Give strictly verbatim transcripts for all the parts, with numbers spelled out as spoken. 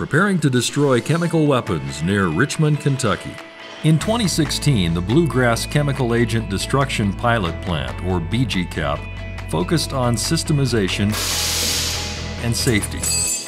preparing to destroy chemical weapons near Richmond, Kentucky. In twenty sixteen, the Bluegrass Chemical Agent Destruction Pilot Plant, or B G CAPP, focused on systemization and safety.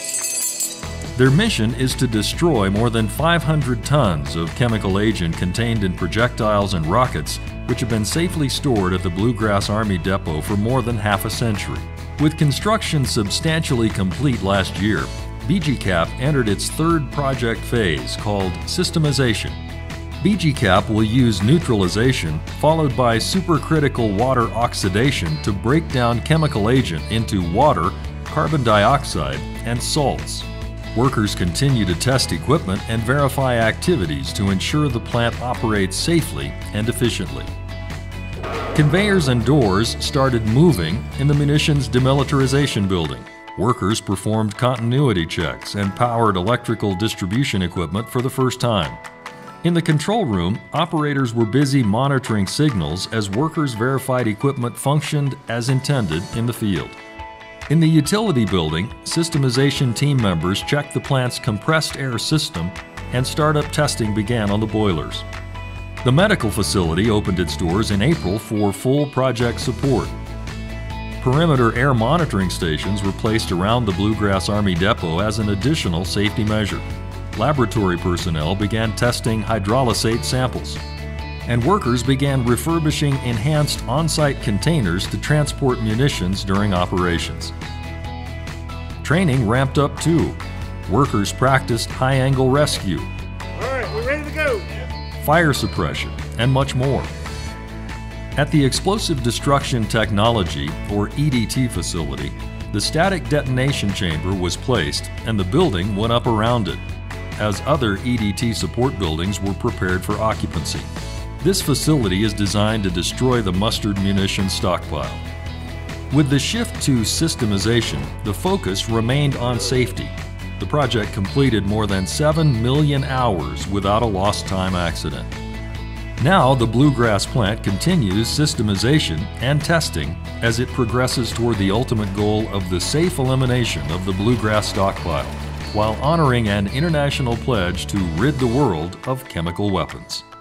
Their mission is to destroy more than five hundred tons of chemical agent contained in projectiles and rockets, which have been safely stored at the Bluegrass Army Depot for more than half a century. With construction substantially complete last year, B G CAPP entered its third project phase called systemization. B G CAPP will use neutralization followed by supercritical water oxidation to break down chemical agent into water, carbon dioxide, and salts. Workers continue to test equipment and verify activities to ensure the plant operates safely and efficiently. Conveyors and doors started moving in the munitions demilitarization building. Workers performed continuity checks and powered electrical distribution equipment for the first time. In the control room, operators were busy monitoring signals as workers verified equipment functioned as intended in the field. In the utility building, systemization team members checked the plant's compressed air system and startup testing began on the boilers. The medical facility opened its doors in April for full project support. Perimeter air monitoring stations were placed around the Bluegrass Army Depot as an additional safety measure. Laboratory personnel began testing hydrolysate samples, and workers began refurbishing enhanced on-site containers to transport munitions during operations. Training ramped up too. Workers practiced high-angle rescue, all right, we're ready to go. fire suppression, and much more. At the Explosive Destruction Technology, or E D T facility, the static detonation chamber was placed and the building went up around it, as other E D T support buildings were prepared for occupancy. This facility is designed to destroy the mustard munition stockpile. With the shift to systemization, the focus remained on safety. The project completed more than seven million hours without a lost time accident. Now the Bluegrass plant continues systemization and testing as it progresses toward the ultimate goal of the safe elimination of the Bluegrass stockpile, while honoring an international pledge to rid the world of chemical weapons.